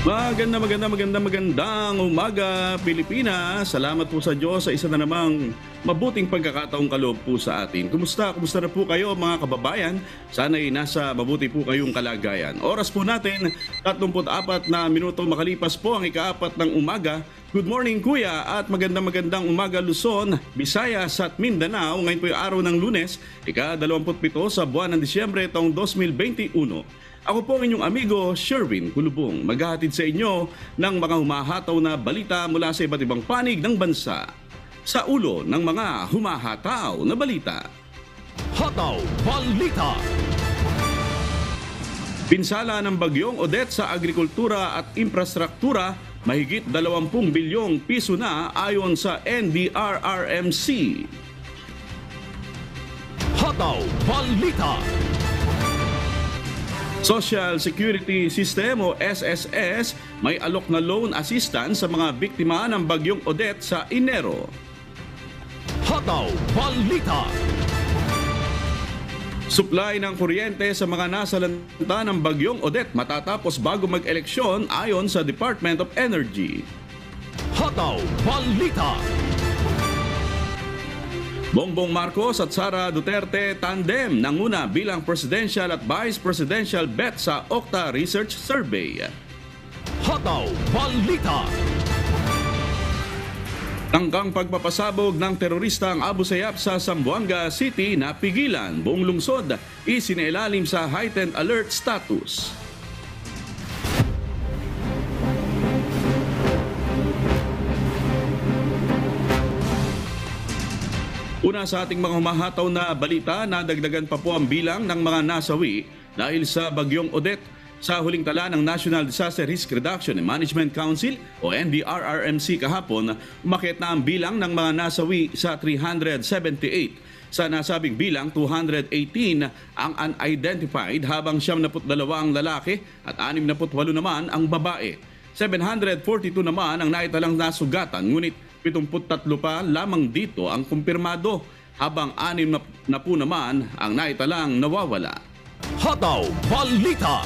Magandang umaga, Pilipinas. Salamat po sa Diyos sa isa na namang mabuting pagkakataong kaloob po sa atin. Kumusta na po kayo mga kababayan? Sana'y nasa mabuti po kayong kalagayan. Oras po natin, 34 na minuto makalipas po ang ika-4 ng umaga. Good morning Kuya at magandang umaga Luzon, Visayas at Mindanao. Ngayon po yung araw ng Lunes, ika-27 sa buwan ng Disyembre taong 2021. Ako po ang inyong amigo, Sherwin Kulubong, maghahatid sa inyo ng mga humahataw na balita mula sa iba't ibang panig ng bansa. Sa ulo ng mga humahataw na balita. Hataw Balita. Pinsala ng bagyong Odette sa agrikultura at infrastruktura, mahigit 20 bilyong piso na ayon sa NDRRMC. Hataw Balita. Social Security System o SSS may alok na loan assistance sa mga biktima ng bagyong Odette sa Enero. Hataw Balita. Supply ng kuryente sa mga nasalanta ng bagyong Odette matatapos bago mag-eleksyon ayon sa Department of Energy. Hataw Balita. Bongbong Marcos at Sara Duterte tandem nanguna bilang presidential at vice presidential bet sa Okta Research Survey. Hataw Balita. Tangkang pagpapasabog ng terorista ang Abu Sayyaf sa Zamboanga City na pigilan. Buong lungsod isinailalim sa heightened alert status. Una sa ating mga humahataw na balita, nadagdagan pa po ang bilang ng mga nasawi dahil sa bagyong Odette. Sa huling tala ng National Disaster Risk Reduction and Management Council o NDRRMC kahapon, umakyat na ang bilang ng mga nasawi sa 378. Sa nasabing bilang, 218 ang unidentified habang 72 ang lalaki at 68 naman ang babae. 742 naman ang naitalang nasugatan, ngunit 73 pa lamang dito ang kumpirmado habang 6 na po naman ang naitalang nawawala. Hataw Balita.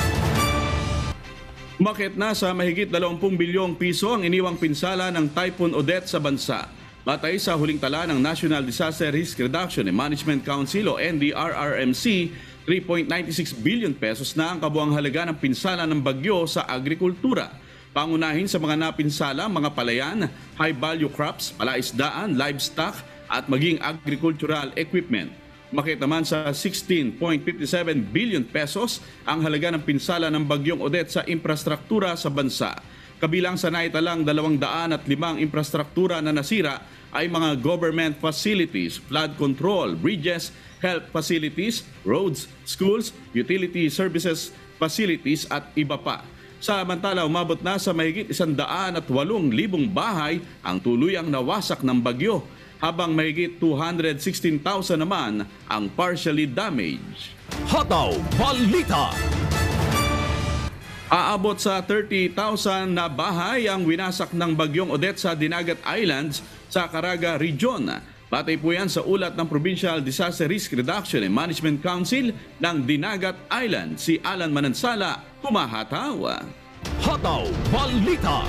Umakyat na sa mahigit 20 bilyong piso ang iniwang pinsala ng Typhoon Odette sa bansa. Batay sa huling tala ng National Disaster Risk Reduction and Management Council o NDRRMC, 3.96 billion pesos na ang kabuang halaga ng pinsala ng bagyo sa agrikultura. Pangunahin sa mga napinsala, mga palayan, high-value crops, palaisdaan, livestock at maging agricultural equipment. Umakyat naman sa 16.57 billion pesos ang halaga ng pinsala ng bagyong Odette sa infrastruktura sa bansa. Kabilang sa naitalang 205 infrastruktura na nasira ay mga government facilities, flood control, bridges, health facilities, roads, schools, utility services facilities at iba pa. Samantala, umabot na sa mahigit 108,000 bahay ang tuluyang nawasak ng bagyo, habang mahigit 216,000 naman ang partially damaged. Hataw Balita. Aabot sa 30,000 na bahay ang winasak ng bagyong Odette sa Dinagat Islands sa Caraga Region. Batay po yan sa ulat ng Provincial Disaster Risk Reduction and Management Council ng Dinagat Island. Si Alan Manansala, humahataw. Hataw Balita.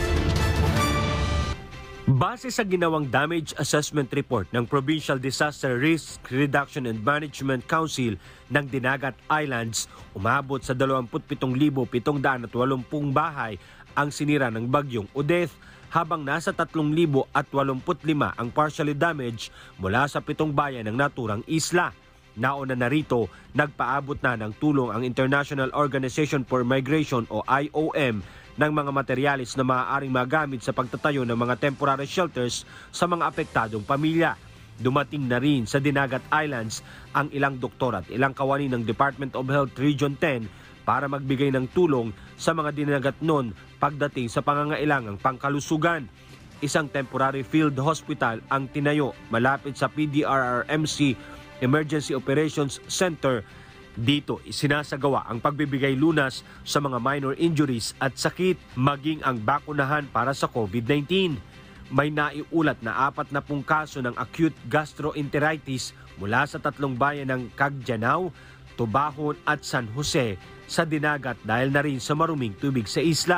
Base sa ginawang damage assessment report ng Provincial Disaster Risk Reduction and Management Council ng Dinagat Islands, umabot sa 27,780 bahay ang sinira ng bagyong Odette, habang nasa 3,085 ang partially damaged mula sa 7 bayan ng naturang isla. Nauna na rito, nagpaabot na ng tulong ang International Organization for Migration o IOM ng mga materyales na maaaring magamit sa pagtatayo ng mga temporary shelters sa mga apektadong pamilya. Dumating na rin sa Dinagat Islands ang ilang doktor at ilang kawani ng Department of Health Region 10 para magbigay ng tulong sa mga dinagat nun pagdating sa pangangailangang pangkalusugan. Isang temporary field hospital ang tinayo malapit sa PDRRMC Emergency Operations Center. Dito isinasagawa ang pagbibigay lunas sa mga minor injuries at sakit, maging ang bakunahan para sa COVID-19. May naiulat na 40 kaso ng acute gastroenteritis mula sa 3 bayan ng Cagdianao, Tubahon at San Jose sa Dinagat dahil na rin sa maruming tubig sa isla.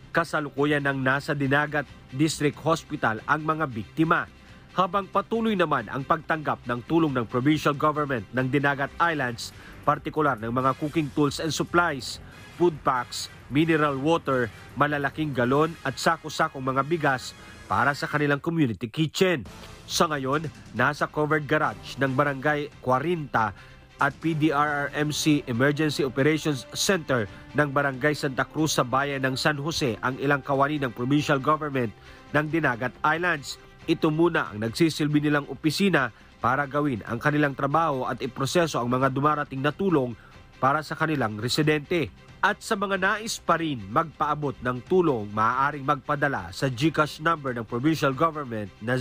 Kasalukuyan ng nasa Dinagat District Hospital ang mga biktima. Habang patuloy naman ang pagtanggap ng tulong ng provincial government ng Dinagat Islands, partikular ng mga cooking tools and supplies, food packs, mineral water, malalaking galon at sako-sakong mga bigas para sa kanilang community kitchen. Sa ngayon, nasa covered garage ng Barangay 40 at PDRRMC Emergency Operations Center ng Barangay Santa Cruz sa bayan ng San Jose ang ilang kawani ng provincial government ng Dinagat Islands. Ito muna ang nagsisilbi nilang opisina para gawin ang kanilang trabaho at iproseso ang mga dumarating na tulong para sa kanilang residente. At sa mga nais pa rin magpaabot ng tulong, maaaring magpadala sa GCash number ng provincial government na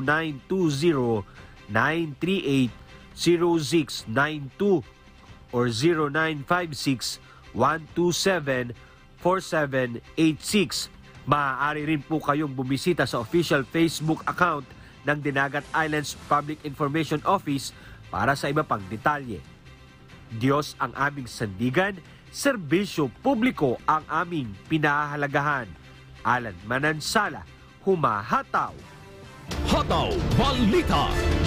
0920-938-0692 or 0956-127-4786. Maaari rin po kayong bumisita sa official Facebook account ng Dinagat Islands Public Information Office para sa iba pang detalye. Diyos ang aming sandigan, serbisyo publiko ang aming pinahahalagahan. Alan Manansala, humahataw. Hataw Balita.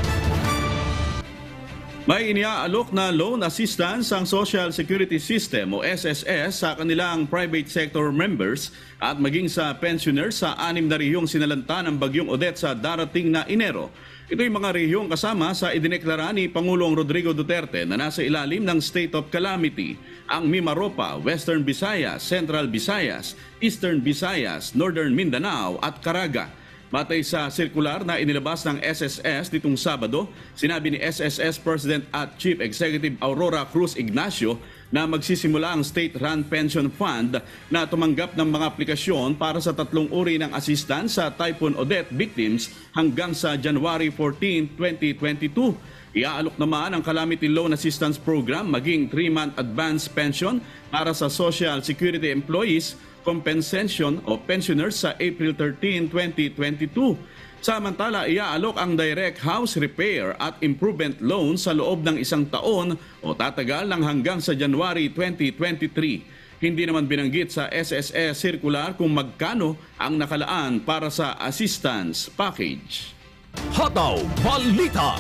May iniaalok na loan assistance ang Social Security System o SSS sa kanilang private sector members at maging sa pensioners sa 6 na rehiyong sinalanta ng Bagyong Odette sa darating na Enero. Ito'y mga rehiyong kasama sa idineklara ni Pangulong Rodrigo Duterte na nasa ilalim ng state of calamity: ang Mimaropa, Western Visayas, Central Visayas, Eastern Visayas, Northern Mindanao at Caraga. Batay sa sirkular na inilabas ng SSS nitong Sabado, sinabi ni SSS President at Chief Executive Aurora Cruz Ignacio na magsisimula ang State-Run Pension Fund na tumanggap ng mga aplikasyon para sa 3 uri ng assistance sa Typhoon Odette victims hanggang sa January 14, 2022. Iaalok naman ang Calamity Loan Assistance Program maging 3-month advance pension para sa Social Security employees, compensation o pensioners sa April 13, 2022. Samantala, iaalok ang direct house repair at improvement loan sa loob ng 1 taon o tatagal ng hanggang sa January 2023. Hindi naman binanggit sa SSS circular kung magkano ang nakalaan para sa assistance package. Hataw Balita.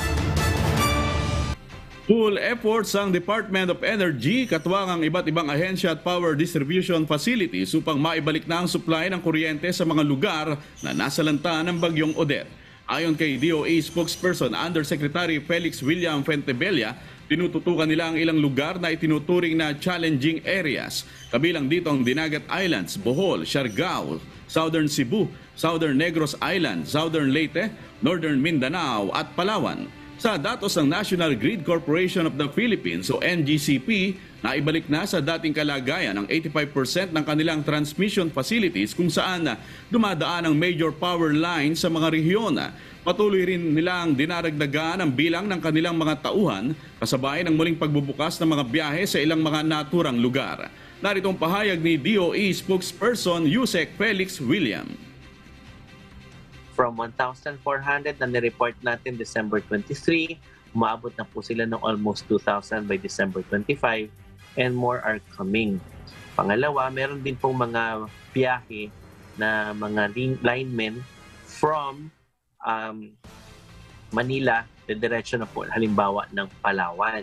Full efforts ang Department of Energy katuwang ang iba't ibang ahensya at power distribution facilities upang maibalik na ang supply ng kuryente sa mga lugar na nasalanta ng Bagyong Odette. Ayon kay DOE spokesperson Undersecretary Felix William Fuentebella, tinututukan nila ang ilang lugar na itinuturing na challenging areas. Kabilang dito ang Dinagat Islands, Bohol, Siargao, Southern Cebu, Southern Negros Island, Southern Leyte, Northern Mindanao at Palawan. Sa datos ng National Grid Corporation of the Philippines o NGCP, naibalik na sa dating kalagayan ang 85% ng kanilang transmission facilities kung saan dumadaan ang major power line sa mga rehiyon. Patuloy rin nilang dinaragdagan ang bilang ng kanilang mga tauhan kasabay ng muling pagbubukas ng mga biyahe sa ilang mga naturang lugar. Narito ang pahayag ni DOE spokesperson Yusek Felix William. From 1,400 na nireport natin December 23, umabot na po sila ng almost 2,000 by December 25 and more are coming. Pangalawa, meron din pong mga biyahe na mga linemen from Manila, diretso na po halimbawa ng Palawan.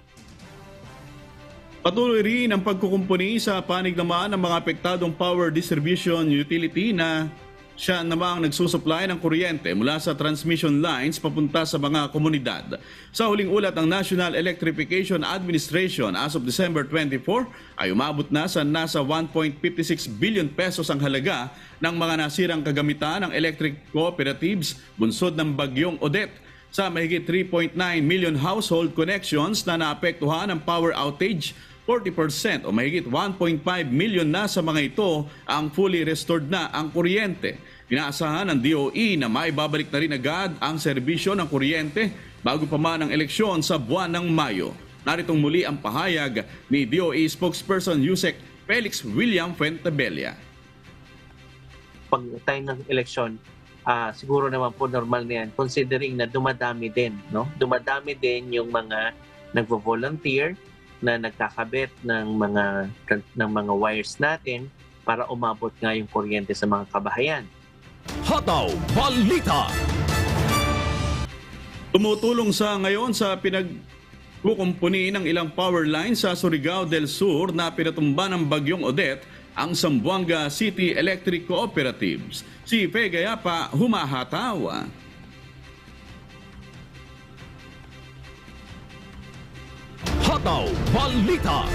Patuloy rin ang pagkukumpuni sa panig naman ng mga apektadong power distribution utility na siya namang nagsusupply ng kuryente mula sa transmission lines papunta sa mga komunidad. Sa huling ulat ng National Electrification Administration as of December 24 ay umabot na sa nasa 1.56 billion pesos ang halaga ng mga nasirang kagamitan ng electric cooperatives bunsod ng Bagyong Odette. Sa mahigit 3.9 million household connections na naapektuhan ng power outage, 40% o mahigit 1.5 million na sa mga ito ang fully restored na ang kuryente. Inaasahan ng DOE na maibabalik na rin agad ang serbisyo ng kuryente bago pa man ang eleksyon sa buwan ng Mayo. Naritong muli ang pahayag ni DOE spokesperson Yusek Felix William Fuentebella. Pag tayo ng eleksyon, siguro naman po normal na yan considering na dumadami din, no? Dumadami din yung mga nagvo-volunteer na nagkakabit ng mga wires natin para umabot nga yung kuryente sa mga kabahayan. Hataw Balita. Tumutulong sa ngayon sa pinagkukumpuni ng ilang power lines sa Surigao del Sur na pinatumba ng bagyong Odette ang Zamboanga City Electric Cooperatives. Si Fe Gayapa humahataw. Hataw Balita.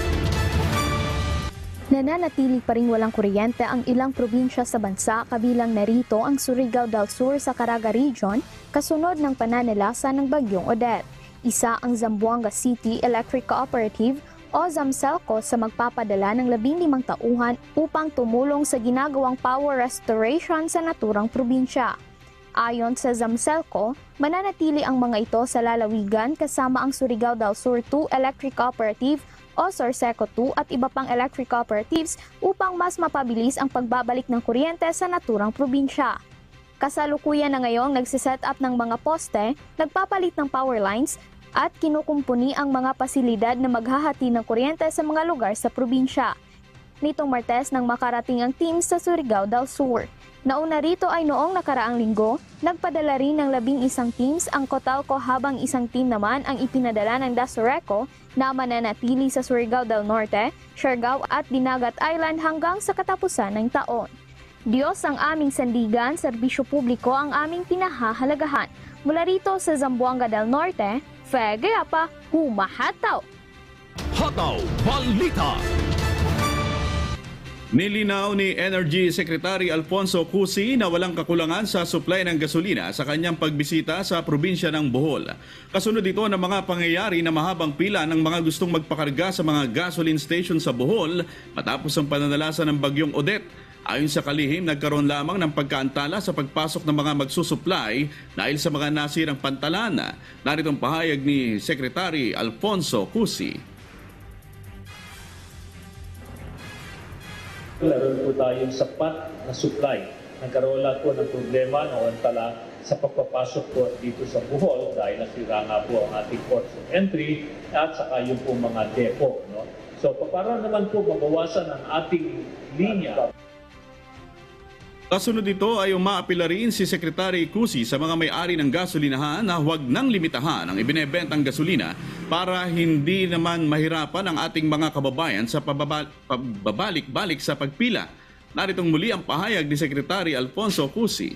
Nananatili pa rin walang kuryente ang ilang probinsya sa bansa, kabilang narito ang Surigao del Sur sa Caraga Region kasunod ng pananalasa ng bagyong Odette. Isa ang Zamboanga City Electric Cooperative o ZAMCELCO sa magpapadala ng 15 tauhan upang tumulong sa ginagawang power restoration sa naturang probinsya. Ayon sa ZAMCELCO, mananatili ang mga ito sa lalawigan kasama ang Surigao del Sur 2 Electric Cooperative o Sorseco 2 at iba pang electric cooperatives upang mas mapabilis ang pagbabalik ng kuryente sa naturang probinsya. Kasalukuyan na ngayong nagsiset up ng mga poste, nagpapalit ng power lines at kinukumpuni ang mga pasilidad na maghahati ng kuryente sa mga lugar sa probinsya. Nitong Martes nang makarating ang team sa Surigao del Sur. Nauna rito ay noong nakaraang linggo, nagpadala rin ng 11 teams ang Cotalco habang isang team naman ang ipinadala ng Dasoreco na mananatili sa Surigao del Norte, Siargao at Dinagat Island hanggang sa katapusan ng taon. Diyos ang aming sandigan, serbisyo publiko ang aming pinahahalagahan. Mula rito sa Zamboanga del Norte, Fe Gayapa, humahataw! Hataw Balita. Nilinaw ni Energy Secretary Alfonso Cusi na walang kakulangan sa supply ng gasolina sa kanyang pagbisita sa probinsya ng Bohol. Kasunod ito ng mga pangyayari na mahabang pila ng mga gustong magpakarga sa mga gasoline station sa Bohol matapos ang pananalasa ng bagyong Odette. Ayon sa kalihim, nagkaroon lamang ng pagkaantala sa pagpasok ng mga magsusupply dahil sa mga nasirang pantalan. Narito ang pahayag ni Secretary Alfonso Cusi. Meron po tayong sapat na supply. Nagkaroon lang po ng problema noon tala sa pagpapasok po dito sa Bohol dahil nasira nga po ang ating ports of entry at saka yung po mga depo. No? So para naman po mabawasan ang ating linya. Kasunod dito ay umaapila rin si Secretary Cusi sa mga may-ari ng gasolinahan na huwag nang limitahan ang ibinebentang gasolina para hindi naman mahirapan ang ating mga kababayan sa pababalik-balik sa pagpila. Naritong muli ang pahayag ni Secretary Alfonso Cusi.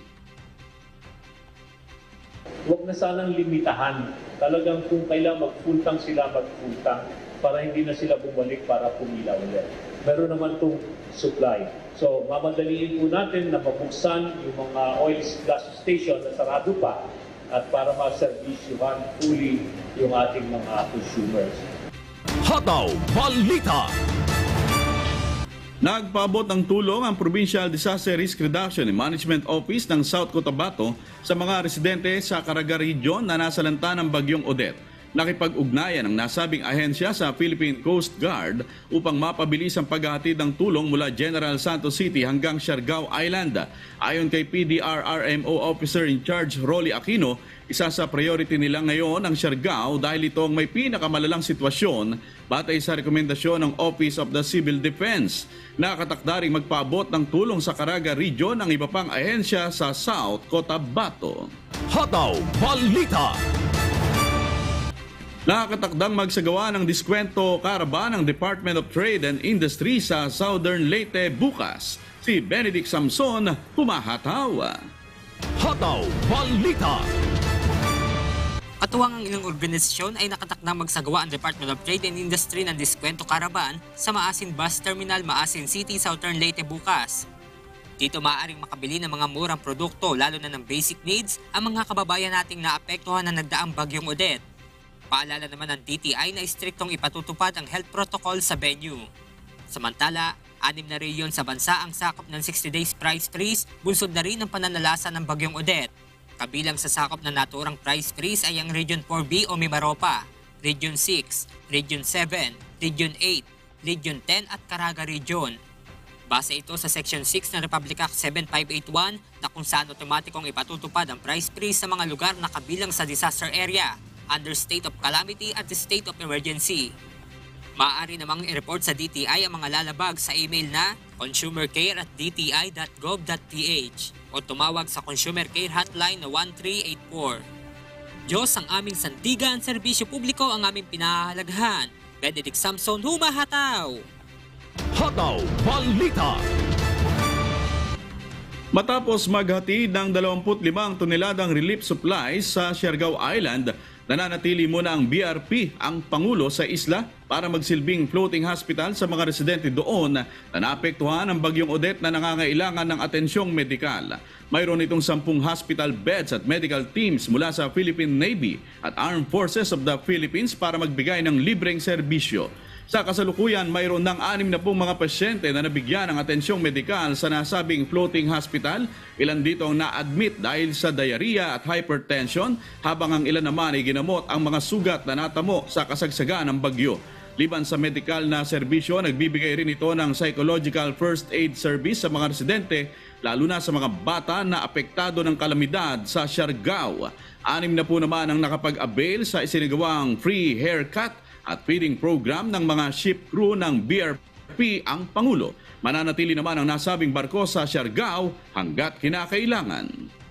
Huwag na sanang limitahan. Talagang kung kailangan mag-full-tank sila, mag-full-tank para hindi na sila bumalik para pumila ulit. Meron naman itong supply. So, mamadaliin po natin na mabuksan yung mga oil gas station na sarado pa at para maservisyuhan fully yung ating mga consumers. Hataw Balita. Nagpaabot ng tulong ang Provincial Disaster Risk Reduction and Management Office ng South Cotabato sa mga residente sa Caraga Region na nasalanta ng bagyong Odette. Nakipag-ugnayan ang nasabing ahensya sa Philippine Coast Guard upang mapabilis ang paghahatid ng tulong mula General Santos City hanggang Siargao Island. Ayon kay PDRRMO Officer in Charge Rolly Aquino, isa sa priority nila ngayon ang Siargao dahil ito ang may pinakamalalang sitwasyon batay sa rekomendasyon ng Office of the Civil Defense. Nakatakdaring magpaabot ng tulong sa Caraga Region ang iba pang ahensya sa South Cotabato. Hataw Balita. Nakatakdang magsagawa ng diskwento caravan ng Department of Trade and Industry sa Southern Leyte bukas. Si Benedict Samson, humahataw. Hataw Balita. Katuwang ang ilang organisasyon ay nakatakdang magsagawa ang Department of Trade and Industry ng diskwento caravan sa Maasin Bus Terminal, Maasin City, Southern Leyte bukas. Dito maaaring makabili ng mga murang produkto lalo na ng basic needs ang mga kababayan nating naapektuhan ng nagdaang bagyong Odette. Paalala naman ng DTI na istriktong ipatutupad ang health protocol sa venue. Samantala, 6 na rehiyon sa bansa ang sakop ng 60 days price freeze, bunsod na rin ng pananalasa ng bagyong Odette. Kabilang sa sakop na naturang price freeze ay ang Region 4B o Mimaropa, Region 6, Region 7, Region 8, Region 10 at Caraga Region. Base ito sa Section 6 ng Republic Act 7581 na kung saan otomatikong ipatutupad ang price freeze sa mga lugar na kabilang sa disaster area under state of calamity at the state of emergency. Maaari namang i-report sa DTI ang mga lalabag sa email na consumercare@dti.gov.ph o tumawag sa Consumer Care Hotline na 1384. Diyos ang aming sandigan, serbisyo publiko ang aming pinahahalagahan. Benedict Samson, humahataw! Hataw Balita. Matapos maghatid ng 25 toneladang relief supplies sa Siargao Island, nananatili muna ang BRP, ang Pangulo sa isla, para magsilbing floating hospital sa mga residente doon na naapektuhan ng Bagyong Odette na nangangailangan ng atensyong medikal. Mayroon itong 10 hospital beds at medical teams mula sa Philippine Navy at Armed Forces of the Philippines para magbigay ng libreng serbisyo. Sa kasalukuyan, mayroon ng 60 mga pasyente na nabigyan ng atensyong medikal sa nasabing floating hospital. Ilan dito ang na-admit dahil sa diarrhea at hypertension, habang ang ilan naman ay ginamot ang mga sugat na natamo sa kasagsagan ng bagyo. Liban sa medikal na serbisyo, nagbibigay rin ito ng psychological first aid service sa mga residente, lalo na sa mga bata na apektado ng kalamidad sa Siargao. 6 na po naman ang nakapag-avail sa isinagawang free haircut at feeding program ng mga ship crew ng BRP ang Pangulo. Mananatili naman ang nasabing barko sa Siargao hanggat kinakailangan.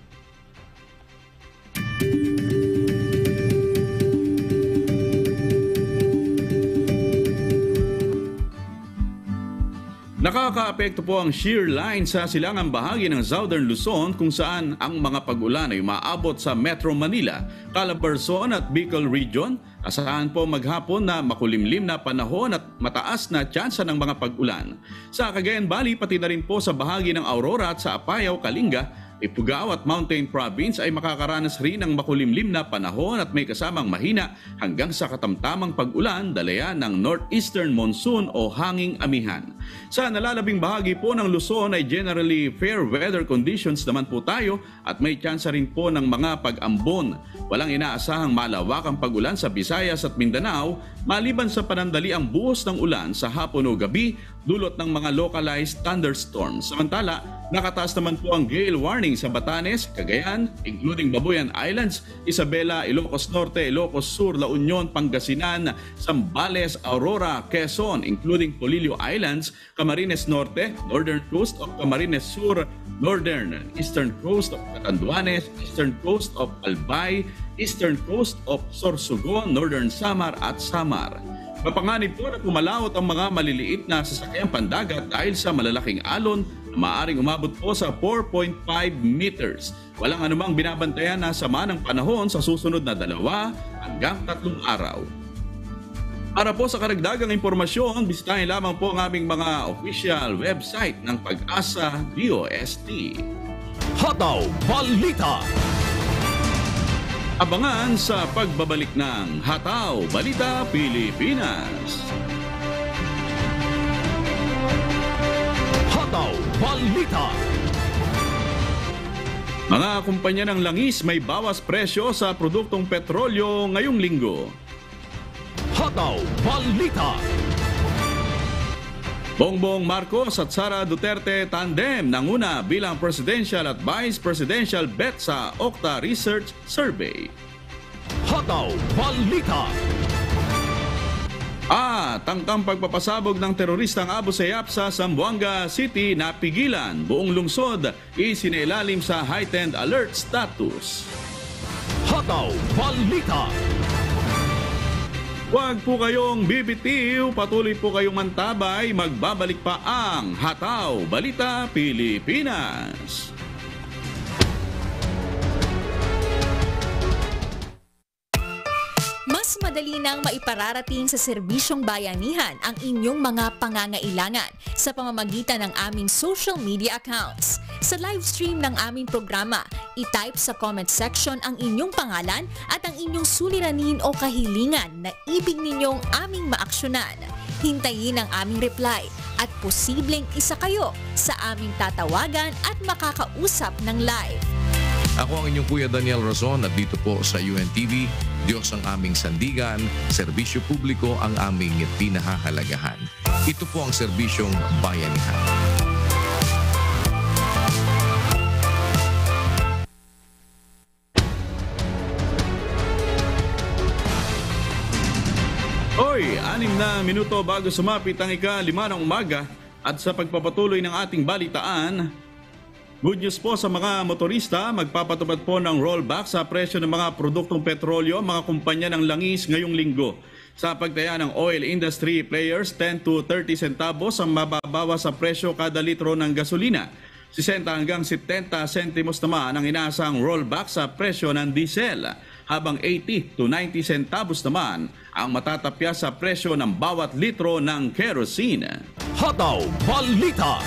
Nakakaapekto po ang shear line sa silangang bahagi ng Southern Luzon kung saan ang mga pag-ulan ay umaabot sa Metro Manila, Calabarzon at Bicol Region. Asahan po maghapon na makulimlim na panahon at mataas na tsansa ng mga pag-ulan. Sa Cagayan Valley, pati na rin po sa bahagi ng Aurora at sa Apayao, Kalinga, Ifugao at Mountain Province ay makakaranas rin ng makulimlim na panahon at may kasamang mahina hanggang sa katamtamang pag-ulan dalayan ng northeastern monsoon o hanging amihan. Sa nalalabing bahagi po ng Luzon ay generally fair weather conditions naman po tayo at may tsansa rin po ng mga pag-ambon. Walang inaasahang malawakang pag-ulan sa Visayas at Mindanao maliban sa panandaliang buhos ng ulan sa hapon o gabi dulot ng mga localized thunderstorms. Samantala, nakataas naman po ang gale warning sa Batanes, Cagayan, including Babuyan Islands, Isabela, Ilocos Norte, Ilocos Sur, La Union, Pangasinan, Zambales, Aurora, Quezon, including Polillo Islands, Camarines Norte, Northern Coast of Camarines Sur, Northern, Eastern Coast of Catanduanes, Eastern Coast of Albay, Eastern Coast of Sorsogon, Northern Samar at Samar. Mapanganib po na pumalaot ang mga maliliit na sasakyang pandagat dahil sa malalaking alon na maaaring umabot po sa 4.5 meters. Walang anumang binabantayan na sama ng panahon sa susunod na 2 hanggang 3 araw. Para po sa karagdagang impormasyon, bisitahin lamang po ang aming mga official website ng Pag-asa DOST. Hataw Balita. Abangan sa pagbabalik ng Hataw Balita Pilipinas. Hataw Balita. Mga kumpanya ng langis may bawas presyo sa produktong petrolyo ngayong linggo. Hataw Balita. Bongbong Marcos at Sara Duterte tandem nanguna bilang presidential at vice presidential bet sa Okta Research Survey. Hataw Balita. At ang pagpapasabog ng teroristang Abu Sayyaf sa Zamboanga City napigilan, buong lungsod isinailalim sa heightened alert status. Hataw Balita. Huwag po kayong bibitiw, patuloy po kayong mantabay, magbabalik pa ang Hataw Balita Pilipinas. Mas madali nang maipararating sa serbisyong bayanihan ang inyong mga pangangailangan sa pamamagitan ng aming social media accounts. Sa live stream ng aming programa, i-type sa comment section ang inyong pangalan at ang inyong suliranin o kahilingan na ibig ninyong aming maaksyonan. Hintayin ang aming reply at posibleng isa kayo sa aming tatawagan at makakausap ng live. Ako ang inyong Kuya Daniel Razon at dito po sa UNTV, Diyos ang aming sandigan, serbisyo publiko ang aming pinahahalagahan. Ito po ang serbisyong bayanihan. Hoy, 6 na minuto bago sumapit ang ika-5 ng umaga at sa pagpapatuloy ng ating balitaan, good news po sa mga motorista, magpapatupad po ng rollback sa presyo ng mga produktong petrolyo, mga kumpanya ng langis ngayong linggo. Sa pagtaya ng oil industry players, 10 to 30 centavos ang mababawas sa presyo kada litro ng gasolina. 60 hanggang 70 sentimos naman ang inaasang rollback sa presyo ng diesel, habang 80 to 90 centavos naman ang matatapya sa presyo ng bawat litro ng kerosene. Hataw Balita.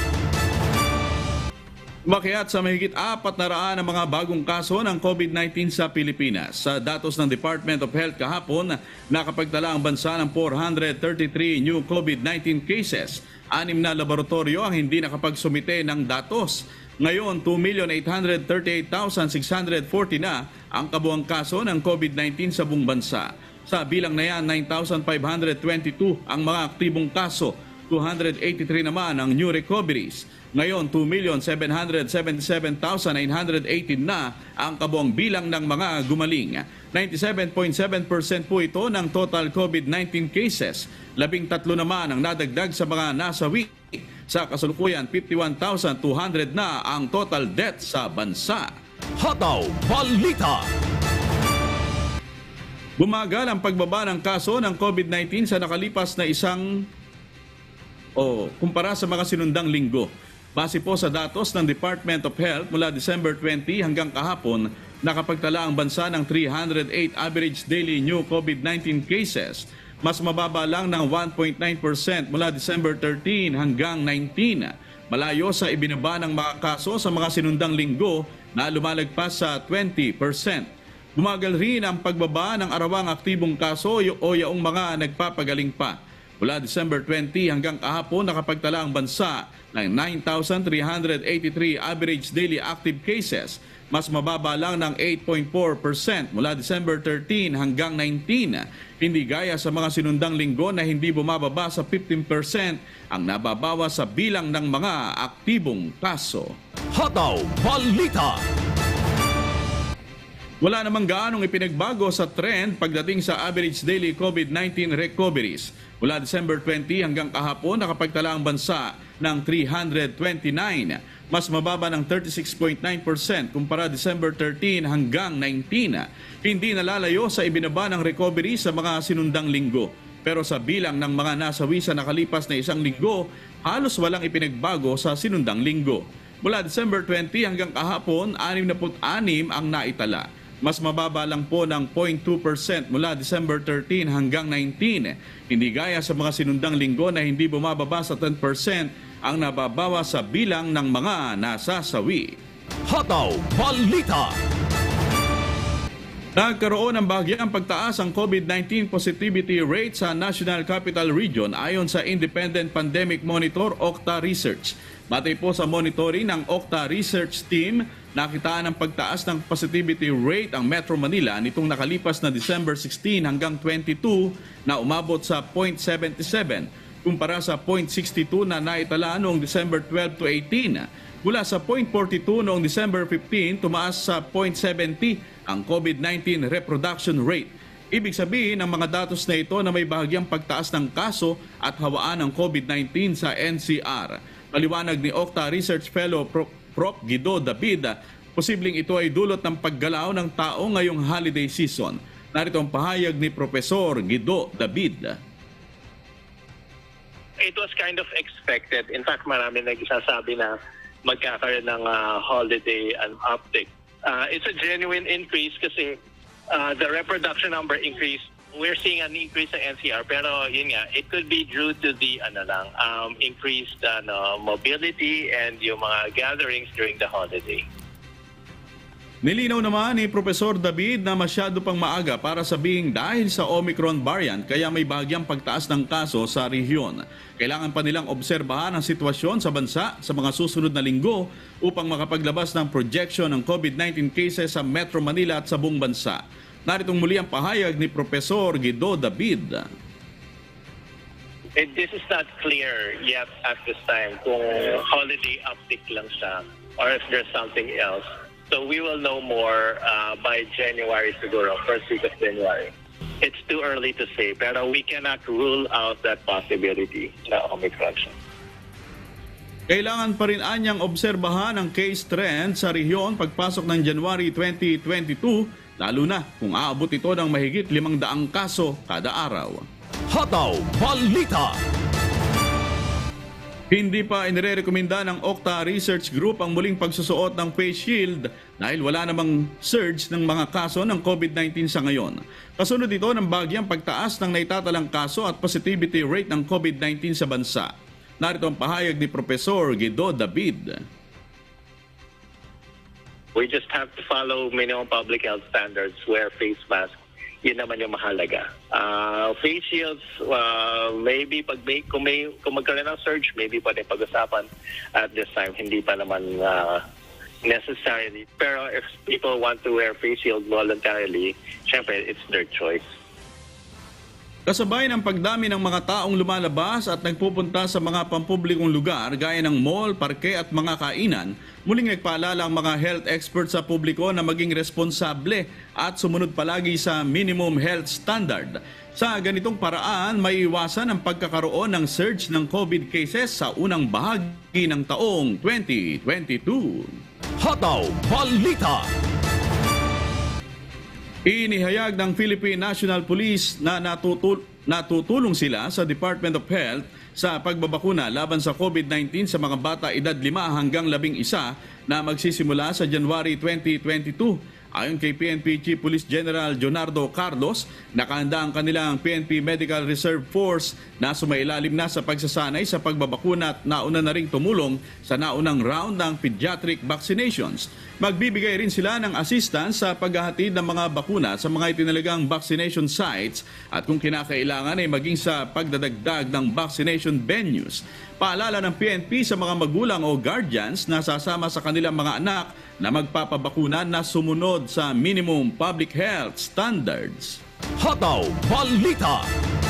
Umakyat sa mahigit 400 ang mga bagong kaso ng COVID-19 sa Pilipinas. Sa datos ng Department of Health kahapon, nakapagtala ang bansa ng 433 new COVID-19 cases. 6 na laboratorio ang hindi nakapagsumite ng datos. Ngayon, 2,838,640 na ang kabuang kaso ng COVID-19 sa buong bansa. Sa bilang na yan, 9,522 ang mga aktibong kaso. 283 naman ang new recoveries. Ngayon, 2,777,918 na ang kabuang bilang ng mga gumaling. 97.7% po ito ng total COVID-19 cases. 13 naman ang nadagdag sa mga nasawi. Sa kasalukuyan, 51,200 na ang total death sa bansa. Hataw Balita. Bumagal ang pagbaba ng kaso ng COVID-19 sa nakalipas na kumpara sa mga sinundang linggo. Base po sa datos ng Department of Health mula December 20 hanggang kahapon, nakapagtala ang bansa ng 308 average daily new COVID-19 cases. Mas mababa lang ng 1.9% mula December 13 hanggang 19. Malayo sa ibinaba ng mga kaso sa mga sinundang linggo na lumalagpas sa 20%. Bumagal rin ang pagbaba ng arawang aktibong kaso o yaong mga nagpapagaling pa. Mula December 20 hanggang kahapon, nakapagtala ang bansa ng 9,383 average daily active cases. Mas mababa lang ng 8.4% mula December 13 hanggang 19. Hindi gaya sa mga sinundang linggo na hindi bumababa sa 15% ang nababawas sa bilang ng mga aktibong kaso. Hataw Balita. Wala namang gaanong ipinagbago sa trend pagdating sa average daily COVID-19 recoveries. Mula December 20 hanggang kahapon, nakapagtala ang bansa ng 329. Mas mababa ng 36.9% kumpara December 13 hanggang 19. Hindi nalalayo sa ibinaba ng recovery sa mga sinundang linggo. Pero sa bilang ng mga nasawi sa nakalipas na isang linggo, halos walang ipinagbago sa sinundang linggo. Mula December 20 hanggang kahapon, 66 ang naitala. Mas mababa lang po ng 0.2% mula December 13 hanggang 19. Hindi gaya sa mga sinundang linggo na hindi bumababa sa 10% ang nababawa sa bilang ng mga nasasawi. Hataw Balita. Nagkaroon ng bahagyang pagtaas ang COVID-19 positivity rate sa National Capital Region ayon sa Independent Pandemic Monitor Octa Research. Batay po sa monitoring ng Octa Research Team, nakitaan ang pagtaas ng positivity rate ang Metro Manila nitong nakalipas na December 16 hanggang 22 na umabot sa 0.77 kumpara sa 0.62 na naitala noong December 12 to 18. Mula sa 0.42 noong December 15, tumaas sa 0.70 ang COVID-19 reproduction rate. Ibig sabihin ng mga datos na ito na may bahagyang pagtaas ng kaso at hawaan ng COVID-19 sa NCR. Paliwanag ni Octa Research Fellow Prof. Guido David, posibleng ito ay dulot ng paggalaw ng tao ngayong holiday season. Narito ang pahayag ni Profesor Guido David. It was kind of expected. In fact, marami nagsasabi na magkakaroon ng holiday and uptick. It's a genuine increase kasi the reproduction number increased. We're seeing an increase sa NCR, pero yun nga, it could be due to the increased mobility and yung mga gatherings during the holiday. Nilinaw naman ni Profesor David na masyado pang maaga para sabihing dahil sa Omicron variant kaya may bahagyang pagtaas ng kaso sa rehiyon. Kailangan pa nilang obserbahan ang sitwasyon sa bansa sa mga susunod na linggo upang makapaglabas ng projection ng COVID-19 cases sa Metro Manila at sa buong bansa. Naritong muli ang pahayag ni Profesor Guido David. This is not clear yet at this time kung holiday uptick lang siya or if there's something else. So we will know more by January siguro, first week of January. it's too early to say, pero we cannot rule out that possibility na Omicron siya. Kailangan pa rin anyang obserbahan ang case trend sa rehiyon pagpasok ng January 2022, lalo na kung aabot ito ng mahigit 500 kaso kada araw. Hataw Balita. Hindi pa inirekomenda ng Okta Research Group ang muling pagsusuot ng face shield dahil wala namang surge ng mga kaso ng COVID-19 sa ngayon. Kasunod ito ng bagyang pagtaas ng naitatalang kaso at positivity rate ng COVID-19 sa bansa. Narito ang pahayag ni Professor Guido David. We just have to follow minimum public health standards, wear face mask. Yun naman yung mahalaga. Face shields, maybe kung magkaroon ng surge, maybe pwede pag-usapan at this time. Hindi pa naman necessarily. Pero if people want to wear face shield voluntarily, syempre, it's their choice. Kasabay ng pagdami ng mga taong lumalabas at nagpupunta sa mga pampublikong lugar gaya ng mall, parke at mga kainan, muling nagpaalala ang mga health experts sa publiko na maging responsable at sumunod palagi sa minimum health standard. Sa ganitong paraan, may iwasan ang pagkakaroon ng surge ng COVID cases sa unang bahagi ng taong 2022. Hataw Balita. Inihayag ng Philippine National Police na natutulong sila sa Department of Health sa pagbabakuna laban sa COVID-19 sa mga bata edad 5 hanggang 11 na magsisimula sa January 2022. Ayon kay PNP Chief Police General Jonardo Carlos, nakahanda ang kanilang PNP Medical Reserve Force na sumailalim na sa pagsasanay sa pagbabakuna at nauna na ring tumulong sa naunang round ng pediatric vaccinations. Magbibigay rin sila ng assistance sa paghahatid ng mga bakuna sa mga itinalagang vaccination sites at kung kinakailangan ay maging sa pagdadagdag ng vaccination venues. Paalala ng PNP sa mga magulang o guardians na sasama sa kanilang mga anak na magpapabakuna na sumunod sa minimum public health standards. Hataw Balita.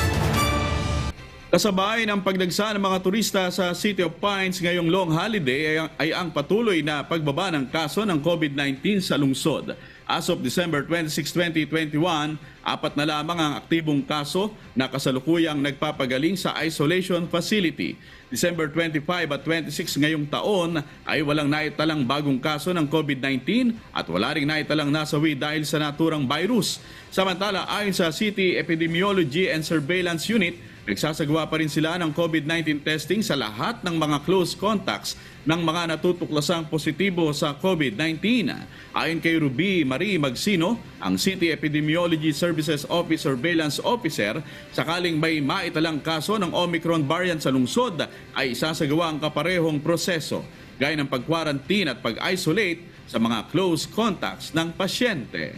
Kasabay ng pagdagsa ng mga turista sa City of Pines ngayong long holiday ay ang patuloy na pagbaba ng kaso ng COVID-19 sa lungsod. As of December 26, 2021, 4 na lamang ang aktibong kaso na kasalukuyang nagpapagaling sa isolation facility. December 25 at 26 ngayong taon ay walang naitalang bagong kaso ng COVID-19 at wala ring naitalang nasawi dahil sa naturang virus. Samantala, ayon sa City Epidemiology and Surveillance Unit, nagsasagawa pa rin sila ng COVID-19 testing sa lahat ng mga close contacts ng mga natutuklasang positibo sa COVID-19. Ayon kay Ruby Marie Magsino, ang City Epidemiology Services Office Surveillance Officer, sakaling may maitalang kaso ng Omicron variant sa lungsod, ay isasagawa ang kaparehong proseso, gaya ng pag-quarantine at pag-isolate sa mga close contacts ng pasyente.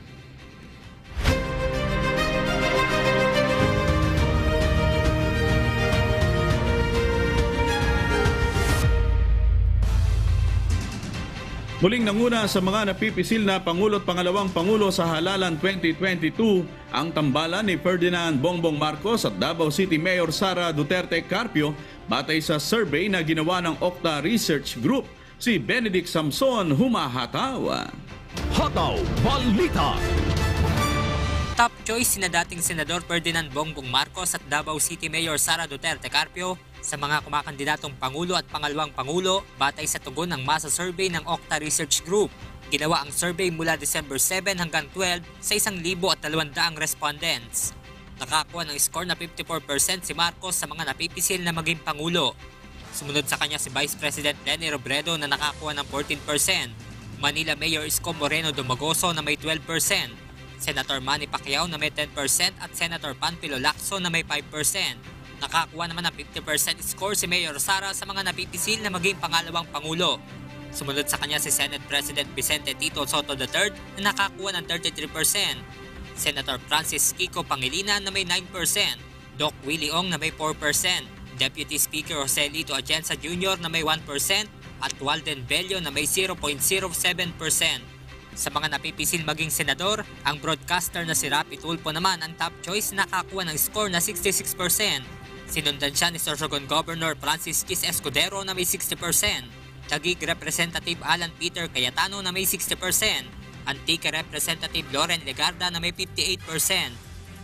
Muling nanguna sa mga napipisil na Pangulo at Pangalawang Pangulo sa halalan 2022 ang tambalan ni Ferdinand Bongbong Marcos at Davao City Mayor Sara Duterte Carpio batay sa survey na ginawa ng Okta Research Group. Si Benedict Samson humahataw. Hataw Balita. Top choice sina dating Senador Ferdinand Bongbong Marcos at Davao City Mayor Sara Duterte Carpio sa mga kumakandidatong Pangulo at Pangalawang Pangulo batay sa tugon ng masa survey ng Okta Research Group. Ginawa ang survey mula December 7 hanggang 12 sa 1,200 respondents. Nakakuha ng score na 54% si Marcos sa mga napipisil na maging Pangulo. Sumunod sa kanya si Vice President Leni Robredo na nakakuha ng 14%, Manila Mayor Isko Moreno Dumagoso na may 12%, Senator Manny Pacquiao na may 10% at Senator Panfilo Lacson na may 5%. Nakakuha naman ng 50% score si Mayor Sara sa mga napipisil na maging Pangalawang Pangulo. Sumunod sa kanya si Senate President Vicente Tito Soto III na nakakuha ng 33%, Senator Francis Kiko Pangilinan na may 9%, Doc Willie Ong na may 4%, Deputy Speaker Jose Lito Atienza Jr. na may 1% at Walden Bello na may 0.07%. Sa mga napipisil maging senador, ang broadcaster na si Rapi Tulfo naman ang top choice na nakakuha ng score na 66%. Sinundan siya ni Sorsogon Governor Francis Quis Escudero na may 60%, Taguig Representative Alan Peter Cayetano na may 60%, Antique Representative Loren Legarda na may 58%,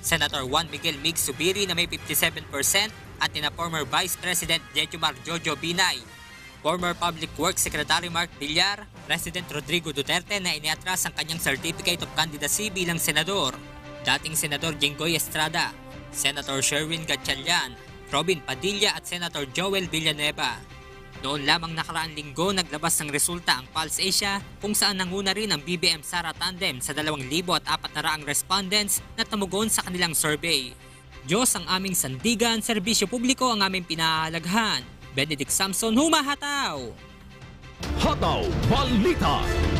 Senator Juan Miguel Mig Subiri na may 57% at nina former Vice President Jejomar Jojo Binay, former Public Works Secretary Mark Villar, President Rodrigo Duterte na iniatras ang kanyang Certificate of Candidacy bilang senador, dating Senador Jinggoy Estrada, Senator Sherwin Gatchalian, Robin Padilla at Senator Joel Villanueva. Noon lamang nakaraang linggo naglabas ng resulta ang Pulse Asia kung saan nanguna rin ang BBM Sara Tandem sa 2,400 respondents na tumugon sa kanilang survey. Diyos ang aming sandigan, serbisyo publiko ang aming pinahalagahan. Benedict Samson, humahataw! Hataw Balita.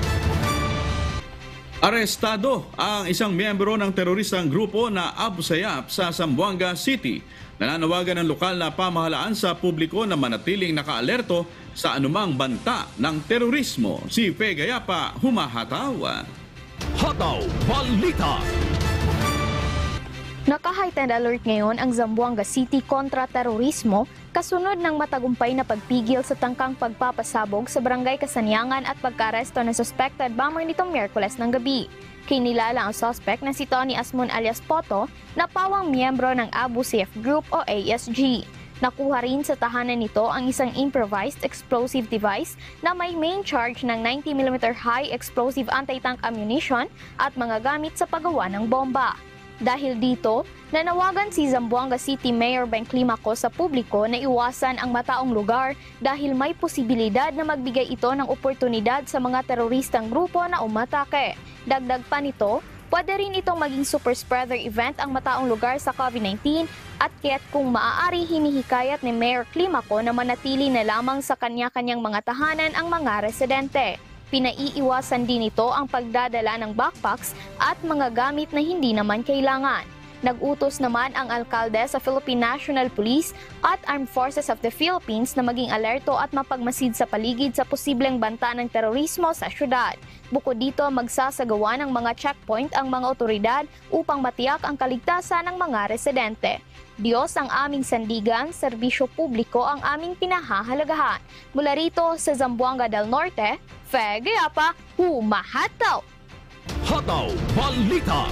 Arestado ang isang miyembro ng teroristang grupo na Abu Sayyaf sa Zamboanga City. Nananawagan ng lokal na pamahalaan sa publiko na manatiling nakaalerto sa anumang banta ng terorismo. Si Fe Gayapa, humahataw. Hataw Balita. Naka-heightened alert ngayon ang Zamboanga City kontra terorismo kasunod ng matagumpay na pagpigil sa tangkang pagpapasabog sa barangay Kasanyangan at pagkaresto ng suspected bomber nitong Miyerkules ng gabi. Kinilala ang suspect na si Tony Asmon alias Poto na pawang miyembro ng Abu Sayyaf Group o ASG. Nakuha rin sa tahanan nito ang isang improvised explosive device na may main charge ng 90mm high explosive anti-tank ammunition at mga gamit sa paggawa ng bomba. Dahil dito, nanawagan si Zamboanga City Mayor Ben Climaco sa publiko na iwasan ang mataong lugar dahil may posibilidad na magbigay ito ng oportunidad sa mga teroristang grupo na umatake. Dagdag pa nito, pwede rin itong maging super spreader event ang mataong lugar sa COVID-19 at kaya't kung maaari hinihikayat ni Mayor Climaco na manatili na lamang sa kanya-kanyang mga tahanan ang mga residente. Pinaiiwasan din ito ang pagdadala ng backpacks at mga gamit na hindi naman kailangan. Nag-utos naman ang alkalde sa Philippine National Police at Armed Forces of the Philippines na maging alerto at mapagmasid sa paligid sa posibleng banta ng terorismo sa syudad. Bukod dito, magsasagawa ng mga checkpoint ang mga otoridad upang matiyak ang kaligtasan ng mga residente. Diyos ang aming sandigan, serbisyo publiko ang aming pinahahalagahan. Mula rito sa Zamboanga del Norte, Fe Gayapa, humahataw! Hataw Balita.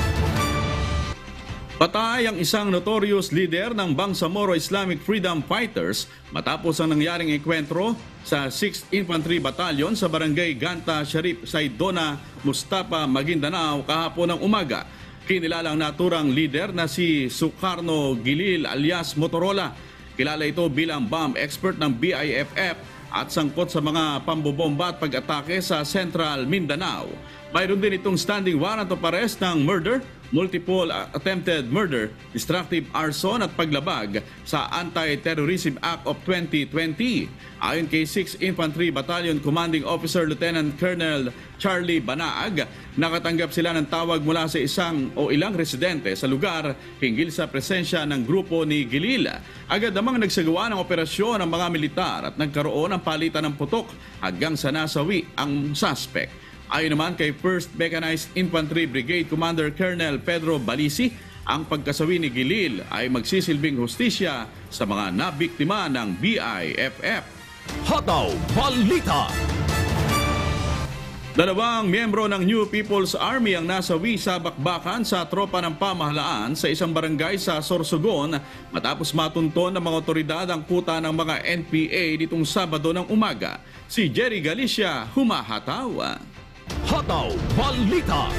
Patay ang isang notorious leader ng Bangsamoro Islamic Freedom Fighters matapos ang nangyaring enkwentro sa 6th Infantry Battalion sa Barangay Ganta Sharif, Saidona, Mustapa, Maguindanao kahapon ng umaga. Kinilala ang naturang leader na si Sukarno Gilil alias Motorola. Kilala ito bilang bomb expert ng BIFF at sangkot sa mga pambobomba at pag-atake sa Central Mindanao. Mayroon din itong standing warrant of arrest ng murder, multiple attempted murder, destructive arson at paglabag sa Anti-Terrorism Act of 2020. Ayon kay 6th Infantry Battalion Commanding Officer Lieutenant Colonel Charlie Banaag, nakatanggap sila ng tawag mula sa isang o ilang residente sa lugar hinggil sa presensya ng grupo ni Gilil. Agad namang nagsagawa ng operasyon ng mga militar at nagkaroon ng palitan ng putok hanggang sa nasawi ang suspect. Ayon naman kay 1st Mechanized Infantry Brigade Commander Colonel Pedro Balisi, ang pagkasawi ni Gilil ay magsisilbing hustisya sa mga nabiktima ng BIFF. Hataw Balita. Dalawang miyembro ng New People's Army ang nasawi sa bakbakan sa tropa ng pamahalaan sa isang barangay sa Sorsogon matapos matunton ng mga otoridad ang kuta ng mga NPA nitong Sabado ng umaga. Si Jerry Galicia, humahataw. Hataw Balita.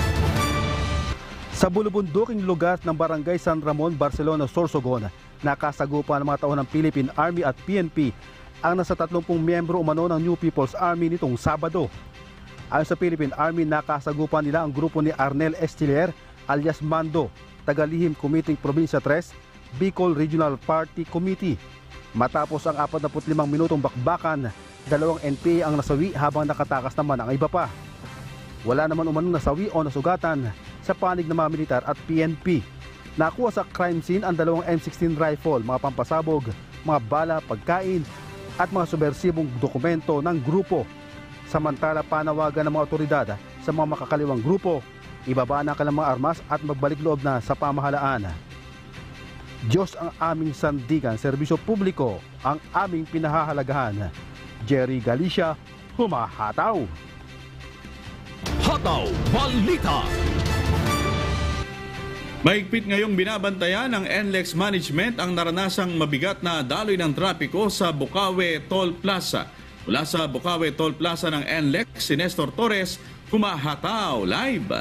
Sa bulubunduking lugar ng Barangay San Ramon, Barcelona, Sorsogon, nakasagupan ng mga tao ng Philippine Army at PNP ang nasa 30 miyembro umano ng New People's Army nitong Sabado. Ayon sa Philippine Army, nakasagupan nila ang grupo ni Arnel Estilier alias Mando, Tagalihim Committee Provincia 3, Bicol Regional Party Committee. Matapos ang 45 minutong bakbakan, dalawang NPA ang nasawi habang nakatakas naman ang iba pa. Wala naman umanong nasawi o nasugatan sa panig ng mga militar at PNP. Nakuha sa crime scene ang dalawang M16 rifle, mga pampasabog, mga bala, pagkain at mga subversibong dokumento ng grupo. Samantala, panawagan ng mga otoridad sa mga makakaliwang grupo, ibaba na kanilang mga armas at magbalik loob na sa pamahalaan. Diyos ang aming sandigan, serbisyo publiko ang aming pinahahalagahan. Jerry Galicia, humahataw. Hataw Balita. Mahigpit ngayong binabantayan ng NLEX Management ang naranasang mabigat na daloy ng trapiko sa Bukawi Toll Plaza. Mula sa Bukawi Toll Plaza ng NLEX, si Nestor Torres, humahataw live.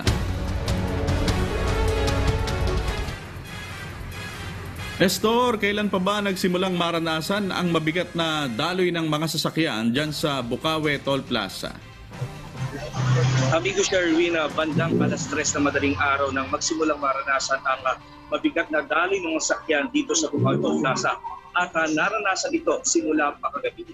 Nestor, kailan pa ba nagsimulang maranasan ang mabigat na daloy ng mga sasakyan dyan sa Bukawi Toll Plaza? Amigo Sherwin, bandang alas 3 na madaling araw nang magsimulang maranasan ang mabigat na daloy ng sasakyan dito sa Bukawi Toll Plaza at naranasan ito simula pa kagabi.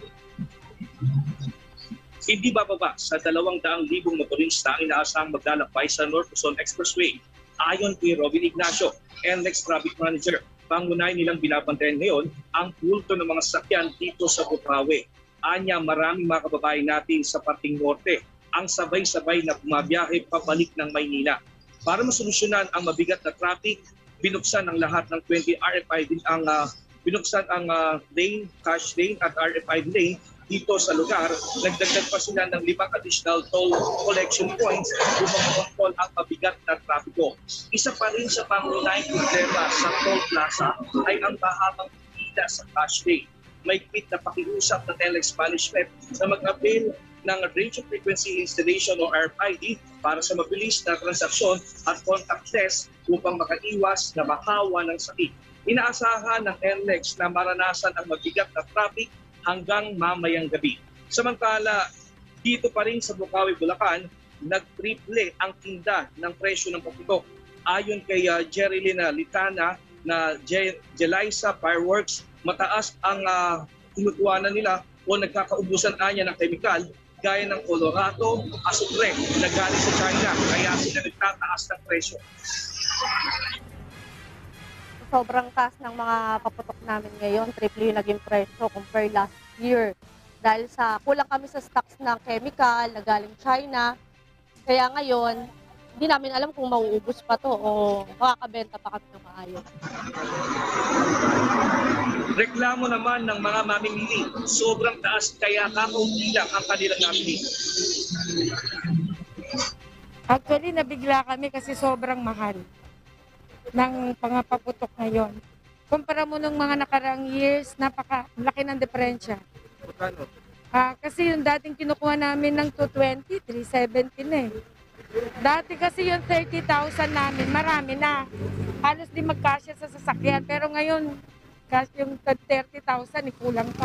Hindi bababa sa 200,000 motorista ang inaasahang maglalakbay sa North Luzon Expressway. Ayon kay Robin Ignacio, NLEX Traffic Manager, pangunay nilang binabantayan ngayon ang bulto ng mga sasakyan dito sa Bukawi. Anya, maraming mga kababayan natin sa parting norte ang sabay-sabay na bumabiyahe pabalik ng Maynila. Para masolusyonan ang mabigat na traffic, binuksan ang lahat ng 20 RFID binuksan ang lane, cash lane at RFID lane dito sa lugar. Nagdagdag pa sila ng 5 additional toll collection points upang makontrol ang mabigat na trapiko. Isa pa rin sa pangunahing problema sa toll plaza ay ang mahabang pila sa cash lane. May na pakiusap ng NLEX Management na mag-avail ng radio frequency installation o RFID para sa mabilis na transaksyon at contactless upang makaiwas na mahawa ng sakit. Inaasahan ng NLEX na maranasan ang mabigat na traffic hanggang mamayang gabi. Samantala, dito pa rin sa Bukawi, Bulacan, nag-triple ang tinda ng presyo ng paputok. Ayon kay Jerilyn Litana na Jelisa Fireworks, mataas ang kinukuhanan nila o nagkakaubusan niya ng kemikal gaya ng Colorado, asukre na galing sa China, kaya sila nagtataas ng presyo. Sobrang taas ng mga paputok namin ngayon, triple yung naging presyo compare last year. Dahil sa kulang kami sa stocks ng chemical na galing China, kaya ngayon, hindi namin alam kung mauubos pa to o makakabenta pa kami ng maayos. Reklamo naman ng mga mamimili, sobrang taas kaya kakaunti lang ang kanilang nabili. Actually, nabigla kami kasi sobrang mahal ng pangapaputok ngayon. Kumpara mo nung mga nakaraang years, napaka-laki ng diferensya. Kasi yung dating kinukuha namin ng 220, 370 na eh. Dati kasi yung 30,000 namin, marami na. Halos di magkasya sa sasakyan. Pero ngayon, kasi yung 30,000, kulang pa.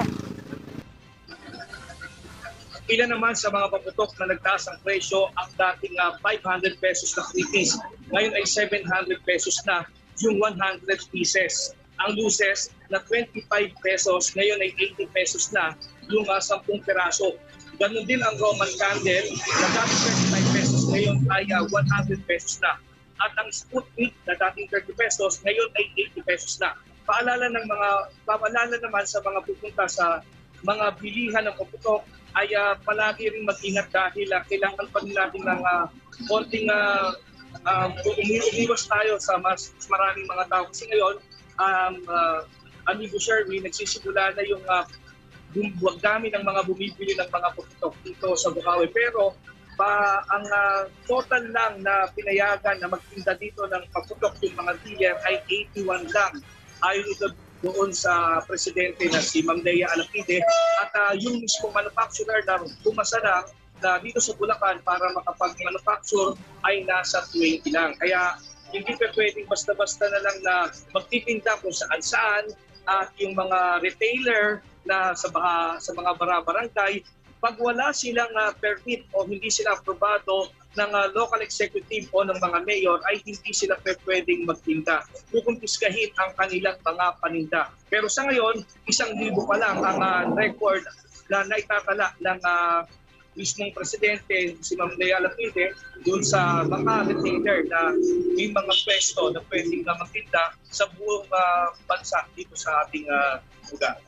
Ilan naman sa mga paputok na nagtaas ang presyo ang dating 500 pesos na 3 piece. Ngayon ay 700 pesos na yung 100 pieces. Ang luces na 25 pesos, ngayon ay 80 pesos na yung 10 peraso. Ganon din ang Roman candle na dating 25 pesos, ngayon ay 100 pesos na. At ang Sputnik na dating 30 pesos, ngayon ay 80 pesos na. Paalala naman sa mga pupunta sa mga bilihan ng paputok ay palagi rin mag-ingat dahil kailangan pa rin natin ng konting umiwas tayo sa mas maraming mga tao. Kasi ngayon, Amigo Sherwin, nagsisimula na yung dami ng mga bumibili ng mga paputok dito sa Bukawi. Pero ang total lang na pinayagan na magtinda dito ng paputok yung mga dealer ay 81 lang. Ayon ito doon sa presidente na si Ma'am Lea Alapide at yung mismo manufacturer na pumasa na dito sa Bulacan para makapag-manufacture ay nasa 20 lang. Kaya hindi pa pwedeng basta-basta na lang na magtitinda kung saan-saan at yung mga retailer na sa mga barangay, pag wala silang permit o hindi sila aprobado ng local executive o ng mga mayor ay hindi sila pwedeng magtinda. Kukumpiskahin ang kanilang mga paninda. Pero sa ngayon, 1,000 pa lang ang record na naitatala ng mismong presidente, si Ma'am Lea Lapide, doon sa mga retailer na may mga pwesto na pwedeng magtinda sa buong bansa dito sa ating lugar.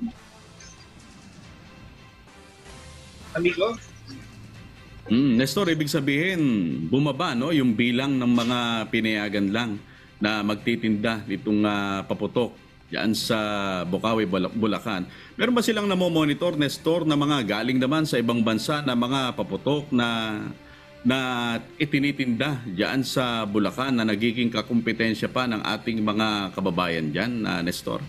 Amigo? Nestor, ibig sabihin, bumaba yung bilang ng mga pinayagan lang na magtitinda nitong paputok diyan sa Bukawi, Bulacan. Meron ba silang namomonitor, Nestor, na mga galing naman sa ibang bansa na mga paputok na na itinitinda diyan sa Bulacan na nagiging kakumpetensya pa ng ating mga kababayan diyan, Nestor?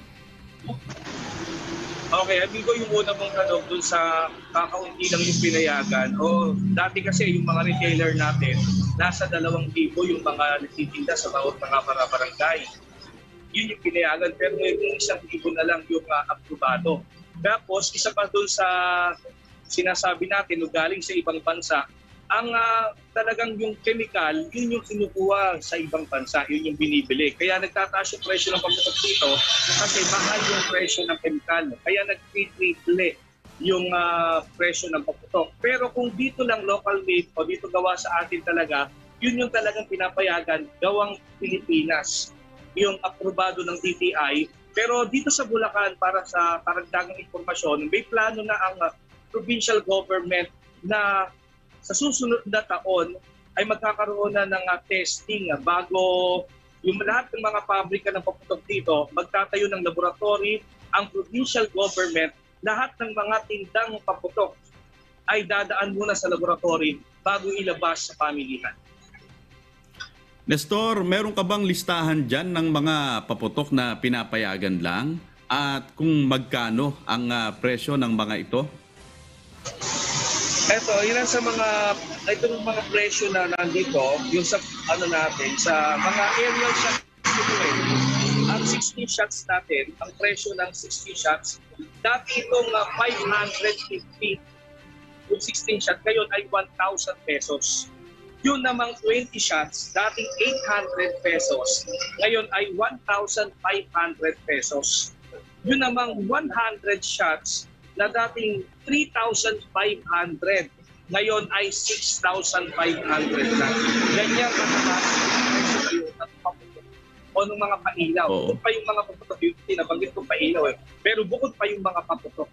Okay, amigo, yung una mong tanong dun sa kakaunti lang yung pinayagan. Dati kasi yung mga retailer natin, nasa 2,000 yung mga nagtitinda sa bawat mga barangay. Yun yung pinayagan, pero yung 1,000 na lang yung aprobado. Tapos, isa pa dun sa sinasabi natin, galing sa ibang bansa, ang talagang yung chemical, yun yung kinukuha sa ibang bansa, yun yung binibili. Kaya nagtataas yung presyo ng paputok dito kasi mahal yung presyo ng chemical. Kaya nag-triple yung presyo ng paputok. Pero kung dito lang local made o dito gawa sa atin talaga, yun yung talagang pinapayagan gawang Pilipinas. Yung aprobado ng DTI. Pero dito sa Bulacan, para sa karagdagang informasyon, may plano na ang provincial government na sa susunod na taon ay magkakaroon na ng testing bago yung lahat ng mga pabrika ng paputok dito, magtatayo ng laboratory, ang provincial government, lahat ng mga tindang paputok ay dadaan muna sa laboratory bago ilabas sa pamilihan. Nestor, meron ka bang listahan dyan ng mga paputok na pinapayagan lang at kung magkano ang presyo ng mga ito? Ito, yun sa itong mga presyo na nandito, yung sa natin, sa mga aerial shots, ang 16 shots natin, ang presyo ng 16 shots, dati itong 550, yung 16 shots, ngayon ay 1,000 pesos. Yun namang 20 shots, dating 800 pesos, ngayon ay 1,500 pesos. Yun namang 100 shots, na dating 3,500, ngayon ay 6,500 lang. Ganyan mataas ang paputok o ng mga pailaw. Bukod pa yung mga paputok, yung tinabanggit kong pailaw pero bukod pa yung mga paputok.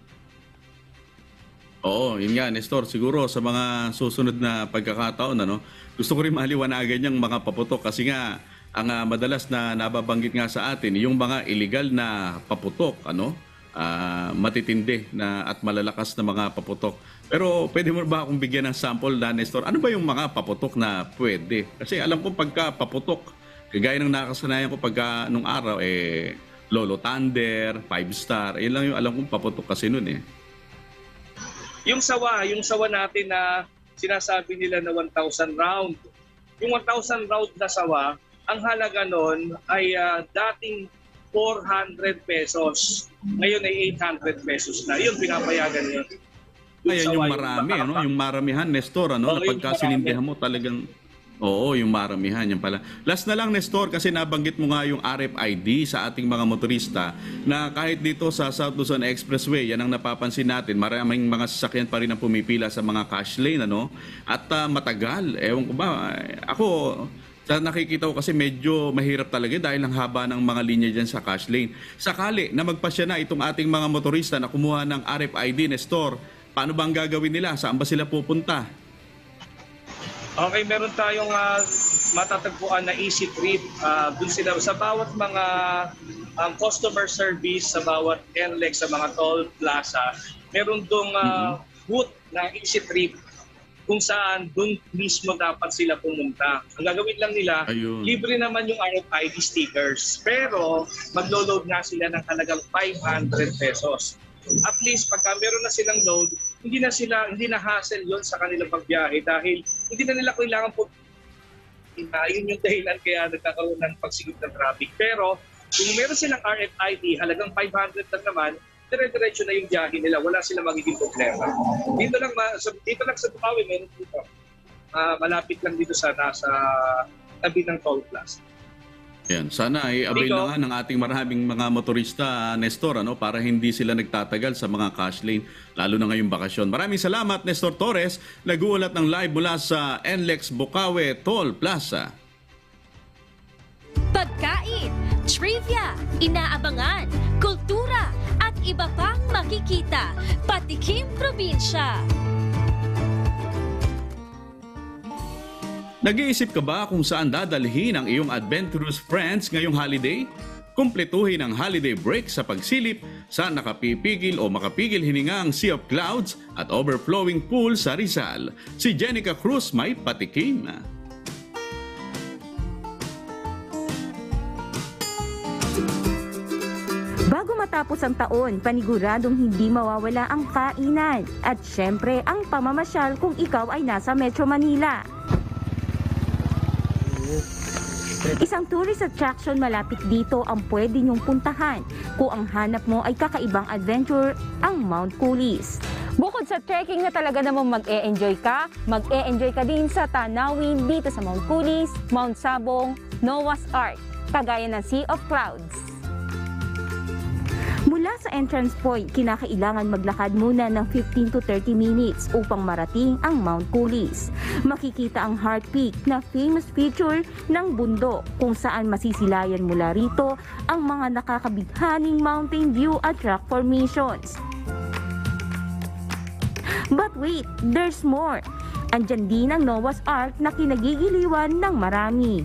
Oo, yun nga, Nestor. Siguro sa mga susunod na pagkakataon, gusto ko rin maliwanagan yung mga paputok kasi nga, ang madalas na nababanggit nga sa atin, yung mga illegal na paputok, matitindi na at malalakas na mga paputok. Pero pwede mo ba akong bigyan ng sample na, Nestor? Ano ba yung mga paputok na pwede? Kasi alam ko pagka paputok, kagaya ng nakasanayan ko pagka nung araw, Lolo Thunder, 5-star, yun lang yung alam kong paputok kasi nun Yung sawa natin na sinasabi nila na 1,000 round. Yung 1,000 round na sawa, ang halaga nun ay dating 400 pesos. Ngayon ay 800 pesos na. Yun, pinapayagan yun. Ayan yung marami, yung maramihan, Nestor, na pagkasinindihan mo talagang, yung maramihan, yan pala. Last na lang, Nestor, kasi nabanggit mo nga yung RFID sa ating mga motorista na kahit dito sa South Luzon Expressway, yan ang napapansin natin, maraming mga sasakyan pa rin ang pumipila sa mga cash lane, at matagal. Ewan ko ba, ako, sa nakikita ko kasi medyo mahirap talaga dahil ang haba ng mga linya dyan sa cash lane. Sakali na magpasya na itong ating mga motorista na kumuha ng RFID, Nestor, paano ba ang gagawin nila? Saan ba sila pupunta? Okay, meron tayong matatagpuan na easy trip. Dun sila sa bawat mga customer service, sa bawat NLEX, sa mga toll plaza, meron dong booth na easy trip kung saan doon mismo dapat sila pumunta. Ang gagawin lang nila, libre naman yung RFID stickers. Pero maglo-load nga sila ng halagang 500 pesos. At least pagka meron na silang load, hindi na hassle yon sa kanilang pagbiyahe dahil hindi na nila kailangan po. Yun yung dahilan kaya nagkakaroon ng pagsigit ng traffic. Pero kung meron silang RFID, halagang 500 lang naman, dire-diretso na yung biyahe nila, wala silang magiging problema. Dito lang sa Bukawi, meron dito. Malapit lang dito sa nasa tabi ng toll plaza. Yan, sana ay avail na nga ng ating maraming mga motorista, Nestor, para hindi sila nagtatagal sa mga cash lane, lalo na ngayong bakasyon. Maraming salamat, Nestor Torres, nag-uulat ng live mula sa NLEX Bukawi Toll Plaza. Pagkain, trivia, inaabangan, kultura, at iba pang makikita. Patikim Probinsya. Nag-iisip ka ba kung saan dadalhin ang iyong adventurous friends ngayong holiday? kumpletuhin ang holiday break sa pagsilip sa nakapipigil o makapigil hiningang Sea of Clouds at overflowing pool sa Rizal. Si Jenica Cruz may patikim. Bago matapos ang taon, paniguradong hindi mawawala ang kainan at syempre ang pamamasyal kung ikaw ay nasa Metro Manila. Isang tourist attraction malapit dito ang pwede niyong puntahan kung ang hanap mo ay kakaibang adventure, ang Mount Coolies. Bukod sa trekking na talaga namang mag-e-enjoy ka din sa tanawin dito sa Mount Coolies, Mount Sabong, Noah's Ark, kagaya ng Sea of Clouds. Mula sa entrance point, kinakailangan maglakad muna ng 15 to 30 minutes upang marating ang Mount Coolies. Makikita ang Heart Peak na famous feature ng bundok kung saan masisilayan mula rito ang mga nakakabighaning mountain view at rock formations. But wait, there's more! Andyan din ang Noah's Ark na kinagigiliwan ng marami.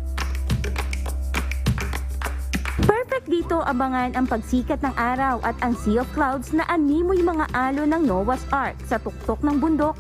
Perfect dito abangan ang pagsikat ng araw at ang Sea of Clouds na animoy mga alon ng Noah's Ark sa tuktok ng bundok.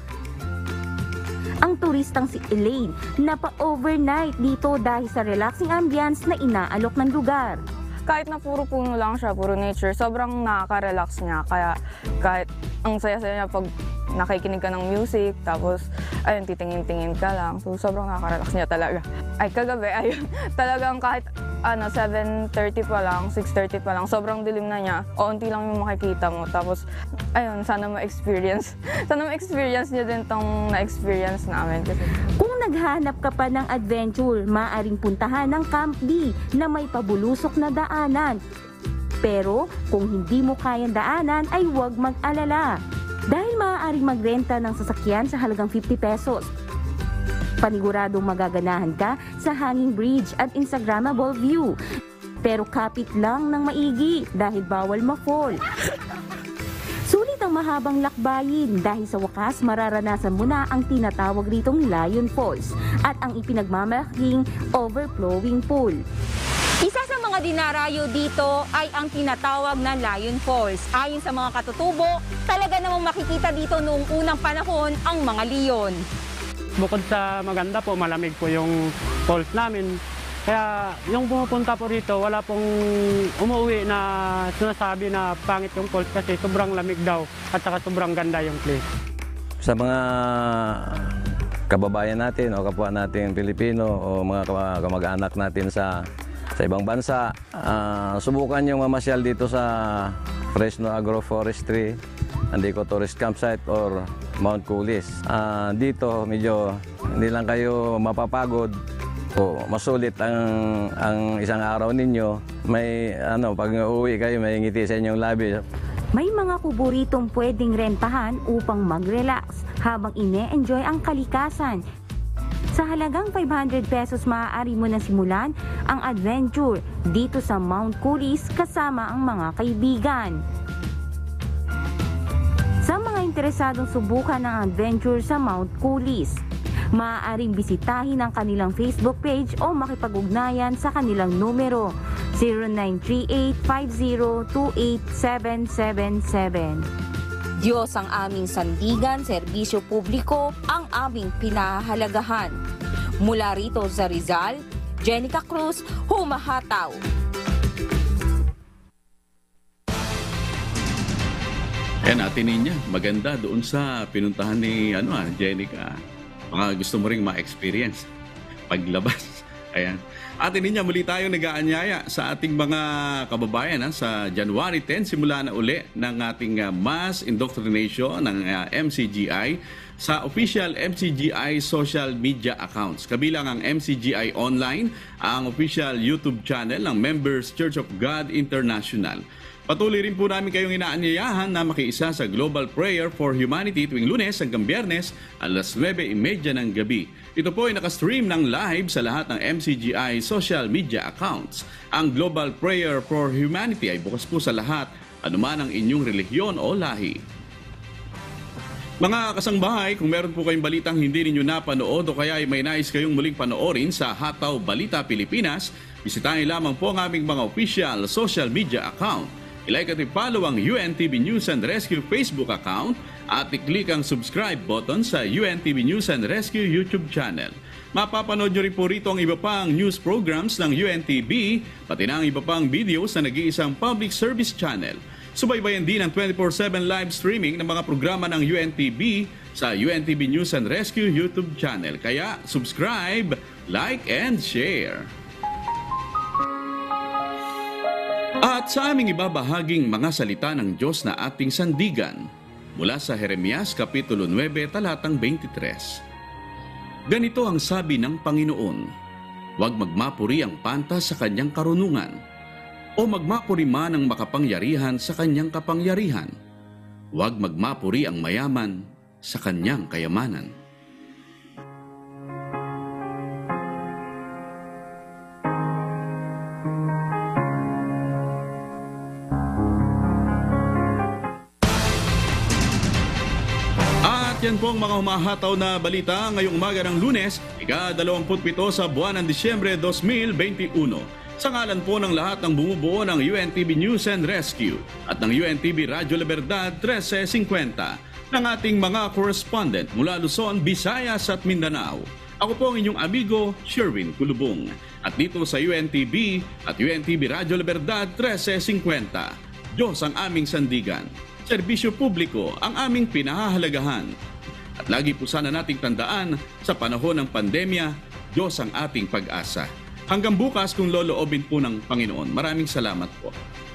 Ang turistang si Elaine na pa-overnight dito dahil sa relaxing ambience na inaalok ng lugar. Kahit na puro puno lang siya, puro nature, sobrang nakaka-relax niya. Kaya kahit ang saya-saya niya pag nakikinig ka ng music, tapos ayun, titingin-tingin ka lang. So sobrang nakaka-relax niya talaga. Ay, kagabi, ayun, talagang kahit 7:30 pa lang, 6:30 pa lang, sobrang dilim na niya. Unti lang yung makikita mo. Tapos, ayun, sana ma-experience niya din tong na-experience namin. Kung naghanap ka pa ng adventure, maaaring puntahan ng Camp D na may pabulusok na daanan. Pero kung hindi mo kayang daanan ay huwag mag-alala. Dahil maaaring magrenta ng sasakyan sa halagang 50 pesos. Paniguradong magaganahan ka sa hanging bridge at Instagrammable view. Pero kapit lang ng maigi dahil bawal ma-fall. Sulit ang mahabang lakbayin dahil sa wakas mararanasan mo na ang tinatawag ritong Lion Falls at ang ipinagmamalaking overflowing pool. Isa sa mga dinarayo dito ay ang tinatawag na Lion Falls. Ayon sa mga katutubo, talaga namang makikita dito noong unang panahon ang mga leon. Bukod sa maganda po, malamig po yung falls namin. Kaya yung pumupunta po rito, wala pong umuwi na sinasabi na pangit yung falls kasi sobrang lamig daw at saka sobrang ganda yung place. Sa mga kababayan natin o kapwa natin Pilipino o mga kamag-anak natin sa ibang bansa, subukan yung mamasyal dito sa Fresno Agroforestry, Andico Tourist Campsite or Mount Coolies. Dito medyo hindi lang kayo mapapagod o masulit ang isang araw ninyo. May pag uuwi kayo may ngiti sa inyong labi. May mga kubo ritong pwedeng rentahan upang mag-relax habang ine-enjoy ang kalikasan. Sa halagang 500 pesos maaari mo na simulan ang adventure dito sa Mount Coolies kasama ang mga kaibigan. Sa mga interesadong subukan ng adventure sa Mount Coolies, maaaring bisitahin ang kanilang Facebook page o makipag-ugnayan sa kanilang numero 0938-5028-777. Diyos ang aming sandigan, serbisyo publiko ang aming pinahahalagahan. Mula rito sa Rizal, Jenica Cruz, humahataw. Yan natin niya, maganda doon sa pinuntahan ni Jenica. Mga gusto mo ring ma-experience paglabas. Ayan. Atin niya, muli tayong nag-aanyaya sa ating mga kababayan sa January 10, simula na uli ng ating mass indoctrination ng MCGI sa official MCGI social media accounts. Kabilang ang MCGI Online, ang official YouTube channel ng Members Church of God International. Patuloy rin po namin kayong inaanyayahan na makiisa sa Global Prayer for Humanity tuwing Lunes hanggang Biyernes alas 9:30 ng gabi. Ito po ay nakastream ng live sa lahat ng MCGI social media accounts. Ang Global Prayer for Humanity ay bukas po sa lahat, anuman ang inyong relihiyon o lahi. Mga kasangbahay, kung meron po kayong balitang hindi ninyo napanood o kaya ay may nais kayong muling panoorin sa Hataw Balita Pilipinas, bisitahin lamang po ang aming mga official social media account. I-like at i-follow ang UNTV News and Rescue Facebook account at i-click ang subscribe button sa UNTV News and Rescue YouTube channel. Mapapanood nyo rin po rito ang iba pang news programs ng UNTV, pati na ang iba pang videos na nag-iisang public service channel. Subaybayan din ang 24/7 live streaming ng mga programa ng UNTV sa UNTV News and Rescue YouTube channel. Kaya subscribe, like, and share. At sa aming ibabahaging mga salita ng Diyos na ating sandigan, mula sa Jeremias Kapitulo 9, talatang 23. Ganito ang sabi ng Panginoon, huwag magmapuri ang panta sa kanyang karunungan, o magmapuri man ang makapangyarihan sa kanyang kapangyarihan. Huwag magmapuri ang mayaman sa kanyang kayamanan. At yan po ang mga humahataw na balita ngayong umaga ng Lunes, ika-27 sa buwan ng Disyembre 2021. Sa ngalan po ng lahat ng bumubuo ng UNTV News and Rescue at ng UNTV Radyo Libertad 1350 ng ating mga correspondent mula Luzon, Visayas at Mindanao. Ako po ang inyong amigo, Sherwin Kulubong. At dito sa UNTV at UNTV Radyo Libertad 1350, Diyos ang aming sandigan. Serbisyo publiko ang aming pinahahalagahan. At lagi po sana nating tandaan, sa panahon ng pandemya, Diyos ang ating pag-asa. Hanggang bukas kung loloobin po ng Panginoon. Maraming salamat po.